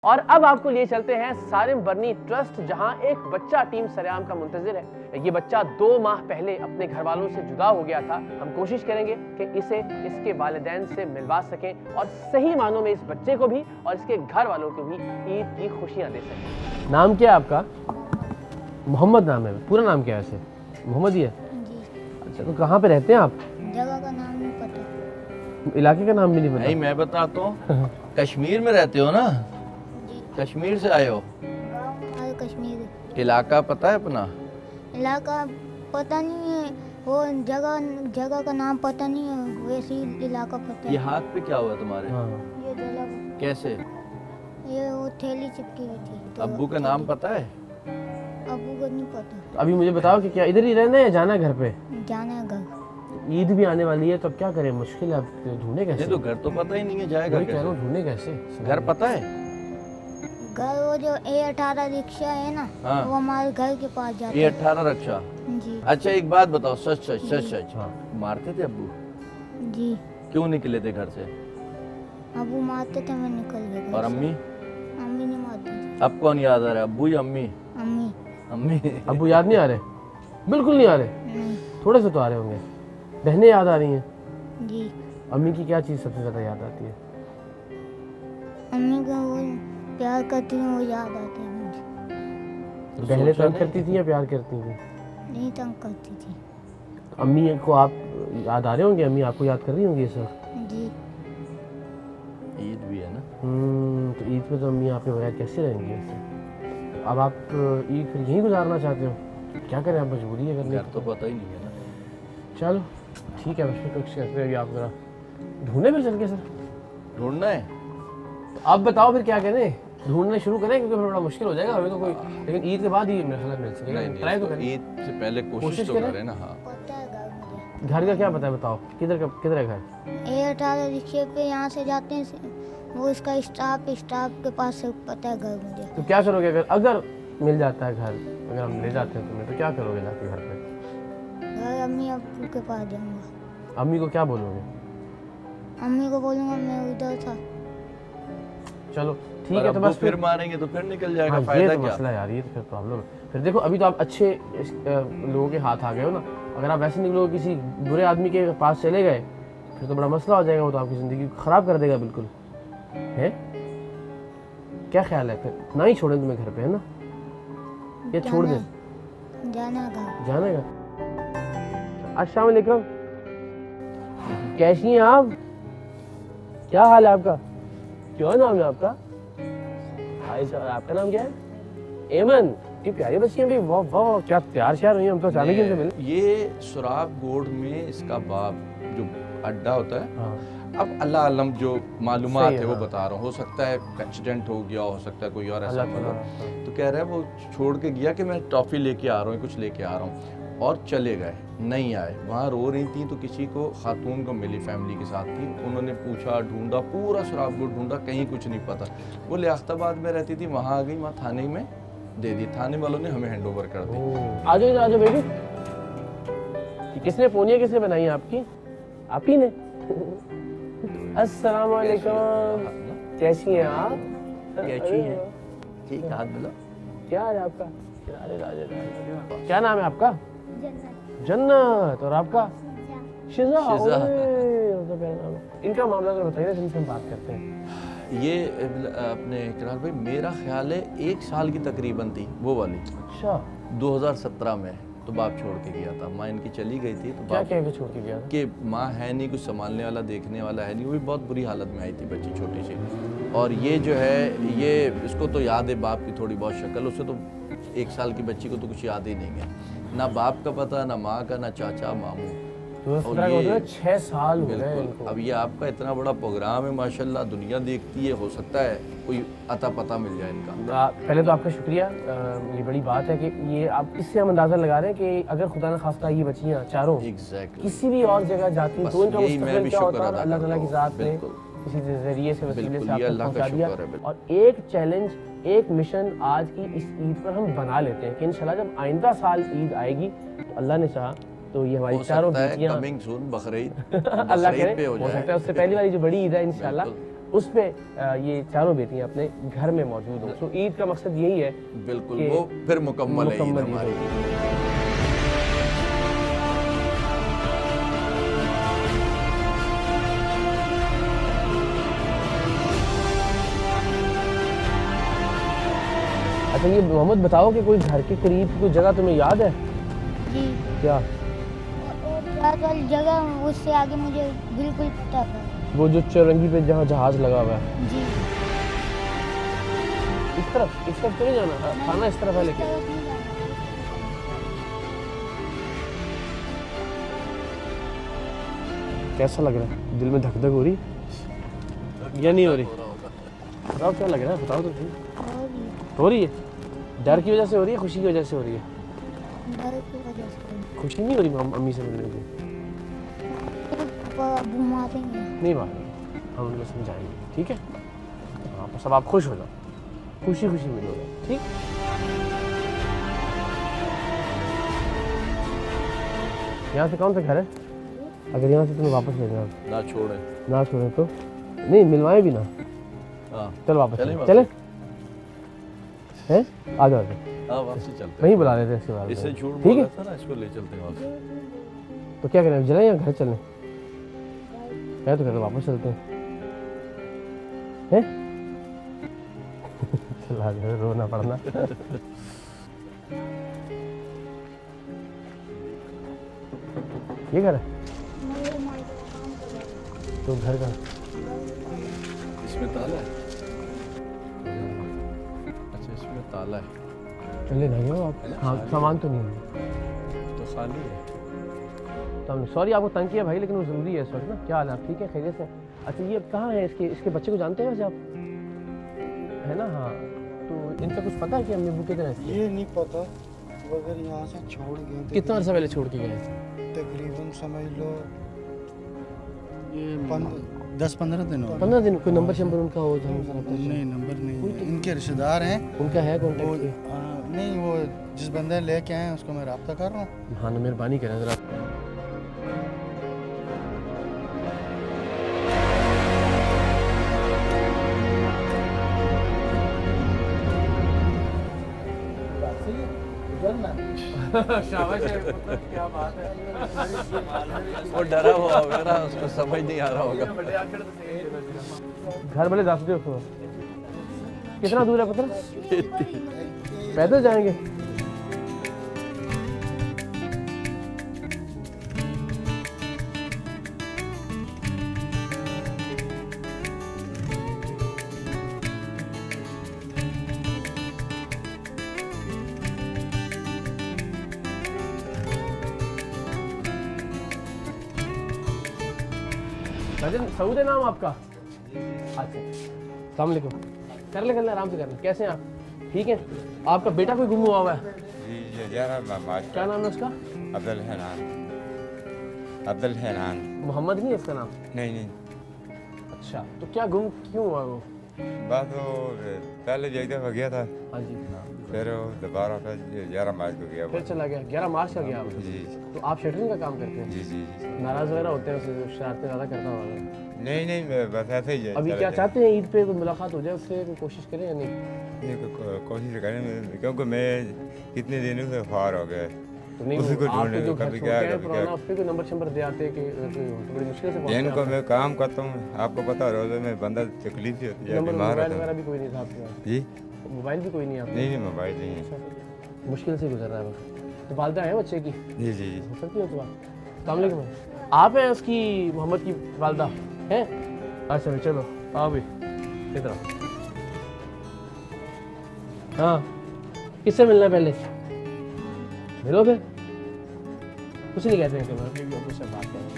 और अब आपको लिए चलते हैं सारिम बर्नी ट्रस्ट, जहां एक बच्चा टीम सरेआम का मुंतजिर है। ये बच्चा 2 माह पहले अपने घर वालों से जुदा हो गया था। हम कोशिश करेंगे कि इसे इसके वालिदैन से मिलवा सकें और सही मानों में इस बच्चे को भी और इसके घर वालों को भी ईद की खुशियां दे सकें। नाम क्या है आपका? मोहम्मद नाम है। पूरा नाम क्या है वैसे? मोहम्मद ही है? अच्छा, तो कहाँ पे रहते हैं आप? जगह का नाम नहीं पता, इलाके का नाम भी नहीं पता? नहीं, मैं बताता हूँ। कश्मीर में रहते हो ना? कश्मीर से आए हो? गाँव कश्मीर। इलाका पता है अपना? इलाका पता नहीं है, वो जगह का नाम पता नहीं है, वैसे ही इलाका पता है। ये हाथ पे क्या हुआ तुम्हारे? हाँ। ये जगह कैसे? ये वो थैली चिपकी हुई थी। तो अब्बू का नाम पता है? अब्बू को नहीं पता। अभी मुझे बताओ कि क्या इधर ही रहना है या जाना है घर पे? जाना है घर। ईद भी आने वाली है तो अब क्या करें, मुश्किल है। अब ढूंढे कैसे? नहीं तो घर तो पता ही नहीं है, जाएगा वही कह रहा कैसे? हूँ, ढूंढे कैसे? घर पता है? घर वो जो A18 रिक्शा है ना, हाँ। वो हमारे घर के पास जाता ये है। 18 रक्षा। जी अच्छा एक बात बताओ, सच सच सच सच, हाँ। मारते थे अब्बू? जी। क्यों निकले थे घर से? अब्बू मारते थे, मैं निकल गया। और अम्मी? अम्मी नहीं मारती थी। अब कौन याद आ रहा है, अब्बू या अम्मी? अम्मी अम्मी। अब्बू याद नहीं आ रहे? बिल्कुल नहीं आ रहे? नहीं। थोड़े से तो आ रहे होंगे। बहनें याद आ रही हैं? जी। अम्मी की क्या चीज़ सबसे ज़्यादा याद आती है? अम्मी का वो प्यार करती है, वो याद आता है मुझे। बहनें सोचा तंग नहीं? करती थी या प्यार करती थी? नहीं तंग करती थी। अम्मी को आप याद आ रहे होंगे? अम्मी आपको याद कर रही होंगी ये सब? जी। ईद भी है ना? तो ईद पे तो अम्मी आपके बगैर कैसे रहेंगी वैसे? अब आप ईद फिर यहीं गुजारना चाहते हो? क्या करें, आप मजबूरी है करने घर की। तो पता ही नहीं है ना। चलो ठीक है, बस कुछ कहते हैं आप जरा ढूंढे फिर चल के सर। ढूंढना है? तो आप बताओ फिर क्या करें, ढूंढना शुरू करें क्योंकि फिर बड़ा मुश्किल हो जाएगा हमें तो कोई, लेकिन ईद के बाद ही मेरे ख्याल मिल सकेगा। ट्राई तो करें। ईद से पहले कोशिश तो करें? करें ना। हाँ। पता है घर मुझे। घर का क्या पता है, बताओ किधर है घर? A18 रिक्शे पे यहाँ से जाते हैं, वो इसका स्टाफ के पास से पता है घर मुझे। तो क्या करोगे अगर मिल जाता है घर, अगर हम ले जाते हैं तुम्हें, तो क्या करोगे जाके घर पे? घर अम्मी अब्बू के पास जाऊँगा। अम्मी को क्या बोलोगे? अम्मी को बोलूँगा मैं उधर था। चलो ठीक और है, तो अब्बू बस फिर मारेंगे तो फिर निकल जाएगा। हाँ, ये फायदा तो क्या? मसला है यार, ये तो फिर प्रॉब्लम है। फिर देखो अभी तो आप अच्छे लोगों के हाथ आ गए हो ना, अगर आप वैसे निकलोगे किसी बुरे आदमी के पास चले गए फिर तो बड़ा मसला हो जाएगा, वो तो आपकी ज़िंदगी को ख़राब कर देगा बिल्कुल। है क्या ख्याल है, फिर ना ही छोड़ें तुम्हें घर पे, है ना, या छोड़ दें? जाना घर। जाना है। अस्सलाम वालेकुम, कैसी हैं आप? क्या हाल है आपका? क्या नाम है आपका? हाय सर, आपका नाम क्या है? एमन। ये प्यारी बच्ची है, वाह वाह, क्या तैयार श्यार हुई, हम तो अचानक ही इनसे मिले। ये सुराब गोड में इसका बाप जो अड्डा होता है, हाँ। अब अल्लाह अलम जो मालूमात सही है है, वो हाँ। बता रहा हूँ, हो सकता है एक्सीडेंट हो गया, हो सकता है कोई और ऐसा अल्लाह हुआ। ताला, तो कह रहा है वो छोड़ के गया कि मैं टॉफ़ी लेके आ रहा हूँ, कुछ लेके आ रहा हूँ, और चले गए, नहीं आए। वहाँ रो रही थी तो किसी को खातून को मिली, फैमिली के साथ थी, उन्होंने पूछा, ढूंढा, पूरा सुराब गोड ढूंढा, कहीं कुछ नहीं पता। वो लियाकताबाद में रहती थी, वहाँ आ गई, वहाँ थाने में दे दी, थाने वालों ने हमें हैंड ओवर कर दी। आ जाओ आ जाओ बेबी। किसने पोनिया किसने बनाई है आपकी? आप ही ने? अस्सलाम वालेकुम, कैसी हैं आप? कैसी हैं? ठीक, हाथ मिला। क्या है आपका? क्या नाम है आपका? जन्नत। और आपका? शिजा। शिजा। ओए, तो प्यारा नाम है। इनका मामला तो बताइए, जिनसे हम बात करते हैं। ये अपने इकरार भाई, मेरा ख्याल है 1 साल की तकरीबन थी वो वाली, अच्छा, 2017 में। तो बाप छोड़ के गया था, माँ इनकी चली गई थी, तो क्या बाप कह के छोड़ के गया था? कि माँ है नहीं, कुछ संभालने वाला, देखने वाला है नहीं। वो भी बहुत बुरी हालत में आई थी बच्ची, छोटी सी। और ये जो है, ये इसको तो याद है बाप की थोड़ी बहुत शक्ल, उसे तो 1 साल की बच्ची को तो कुछ याद ही नहीं है, ना बाप का पता, ना माँ का, ना चाचा मामू। और 6 साल हो गए बिल्कुल। इनको। अब ये आपका इतना बड़ा प्रोग्राम है, माशाल्लाह, दुनिया देखती है, हो सकता है कोई अता पता मिल जाए इनका। पहले तो आपका शुक्रिया, ये बड़ी बात है कि ये आप, इससे हम अंदाज़ा लगा रहे हैं कि अगर खुदा न खास्ता ये बच्चियाँ चारों एग्जैक्टली किसी भी और जगह जाती बस तो इनका यही मैं मुस्तकबिल भी क्या शुक्र होता, अदा अल्लाह ताला की करता हूँ। ज़ात ने बिल्कुल। किसी जरिए से वसीले बिल्कुल, से ये आपको अल्लाह का पहुंचा दिया। शुक्र है, बिल्कुल। और एक चैलेंज, एक मिशन आज की इस ईद पर हम बना लेते हैं कि इंशाल्लाह जब आइंदा साल ईद आएगी तो अल्लाह ने चाहा तो ये हमारी चारों बेटियां कमिंग सून बकरीद अल्लाह करे, पे हो सकता है उससे पहली वाली जो बड़ी ईद है इंशाल्लाह उस पे ये चारों बेटियां अपने घर में मौजूद हों। तो ईद का मकसद यही है, बिल्कुल, कि वो फिर मुकम्मल है ईद मुकम्मल ईद हमारी। होगी। अच्छा ये मोहम्मद बताओ कि कोई घर के करीब की कोई जगह तुम्हें याद है? जी। क्या? और जहाज वाली जगह उससे आगे मुझे बिल्कुल पता था। वो जो चौरंगी पे जहाँ जहाज लगा हुआ है, जी। इस तरफ चले जाना, थाना इस तरफ है इस लेकिन। तरफ नहीं जाना। कैसा लग रहा है? दिल में धक धक हो रही या नहीं हो रही? बताओ क्या लग रहा है, बताओ तो सही। और ये हो रही है? डर की वजह से हो रही है, खुशी की वजह से हो रही है? डर की वजह से खुशी नहीं हो रही अम्मी से मिलने की? अबू मारेंगे। नहीं मारेंगे, हम उनको समझाएंगे, ठीक है? हाँ बस अब आप खुश हो जाओ, खुशी खुशी मिलोगे, ठीक? यहाँ से कौन सा घर है? अगर यहाँ से तुम्हें वापस ले जाओ, ना छोड़े। ना छोड़े तो नहीं, मिलवाए भी ना। हाँ चलो वापस चलें चले हैं, आ जाओ हाँ, वापसी चलते हैं। वहीं बुला रहे थे इसके बाद। इससे झूठ ठीक बोला है, था ना, इसको ले चलते हैं वापस। तो क्या करें, चले या घर चलें? है तो कहते वापस चलते हैं, हैं? चला गया, रोना पड़ना। ये घर है तो घर का इसमें ताला है? अच्छा, इसमें ताला है ले ना गए आप? हाँ सामान तो नहीं है तो खाली है। तो हमने सॉरी आपको तंग किया भाई, लेकिन वो ज़रूरी है इस वक्त ना। क्या हाल है, आप ठीक है, खैरियत से? अच्छा ये कहाँ है, इसके बच्चे को जानते हैं वैसे आप, है ना? हाँ तो इनका कुछ पता है कि अम्मी अब्बू किधर है इसके? ये नहीं पता, अगर यहाँ से छोड़ गए तो कितना अर्सा पहले छोड़ के गए? तकरीबन समझ लो ये 10-15 दिन हो गए। 15 दिन। कोई नंबर शंबर उनका हो तो हमसे रब्ता नहीं, नंबर नहीं है। इनके रिश्तेदार हैं उनका है वो, कॉन्टेक्ट? नहीं वो जिस बंदे लेके आए हैं उसको मैं रब्ता कर रहा हूँ। हाँ ना, मेहरबानी करें ज़रा। शाबाश है, मतलब क्या बात है। वो डरा हुआ होगा ना, उसको समझ नहीं आ रहा होगा। घर भले दस दो, कितना दूर है पता? पैदल जाएंगे? भाईजान सऊद है नाम आपका? अच्छा, अस्सलाम वालेकुम। कर ले आराम से कर ले। कैसे हैं आप? ठीक है। आपका बेटा कोई गुम हुआ है? जी क्या नाम है उसका? अब्दुल हैनान। मोहम्मद नहीं है इसका नाम? नहीं अच्छा, तो क्या गुम क्यों हुआ वो? बस वो पहले एक दफ़ा गया था, हाँ जी, फिर वो दोबारा फिर 11 मार्च को गया फिर चला गया। 11 मार्च का गया वो। जी तो आप शटरिंग का काम करते हैं? जी जी नाराज वगैरह होते हैं उससे, शरारतें ज़्यादा करता होगा? नहीं बस ऐसे ही है। अभी क्या चाहते हैं, ईद पे कोई मुलाकात हो जाए उससे, कोई कोशिश करें या नहीं? कोशिश करें, क्योंकि मैं कितने दिनों से फार हो गया। तो नहीं, उसी को वो आपके ढूंढने जो को, घर कभी छोड़ क्या, के आए कभी पुराना, क्या। उस पे कोई नंबर शंबर दे आते कि तो बड़ी मुश्किल से पहुंचते इनको हैं मैं काम करता हूँ, आपको पता रोज़े में बंदा तकलीफ ही होती है, नंबर बीमार मोबाइल होता वगैरह है। भी कोई नहीं था आपके पास? जी मोबाइल भी कोई नहीं आपके? नहीं मोबाइल नहीं है। मुश्किल से गुजर रहा है वक्त। तो वालदा है बच्चे की? जी जी हो सकती है तो बात। अस्सलाम वालेकुम। आप हैं उसकी, मोहम्मद की वालदा हैं? अच्छा भाई चलो आओ भी इधर आओ। हाँ किससे मिलना है पहले? मिलो फिर, कुछ नहीं कहते हैं अपने भी अबू से बात करें।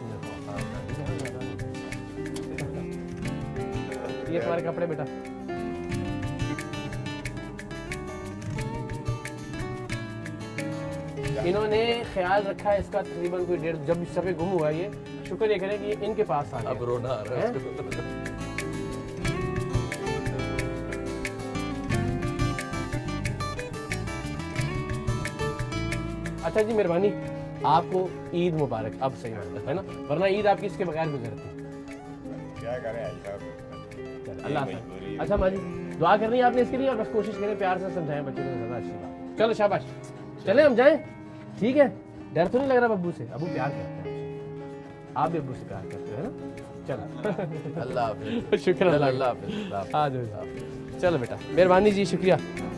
ये तुम्हारे कपड़े बेटा। इन्होंने ख्याल रखा है इसका तकरीबन कोई 1.5, जब इस समय गुम हुआ है ये, शुक्र ये करें कि ये इनके पास आ गया। अब रोना आ रहा है उसको। अच्छा जी मेहरबानी, आपको ईद मुबारक। अब सही है ना, वरना ईद आपकी इसके बगैर गुजरती। क्या करें आज साहब। अल्लाह आसान। अच्छा माँ जी दुआ करनी है आपने इसके लिए, और बस कोशिश करें प्यार से समझाएं बच्चों को, ज़्यादा अच्छी बात। चलो शाबाश, चले हम जाएं, ठीक है। डर तो नहीं लग रहा बब्बू से? अबू प्यार करते हैं, आप भी अब्बू से प्यार करते हो, है ना? चलो अल्लाह हाफिज़। शुक्र, अल्लाह हाफिज़। आ जाओ, चलो बेटा, मेहरबानी जी, शुक्रिया।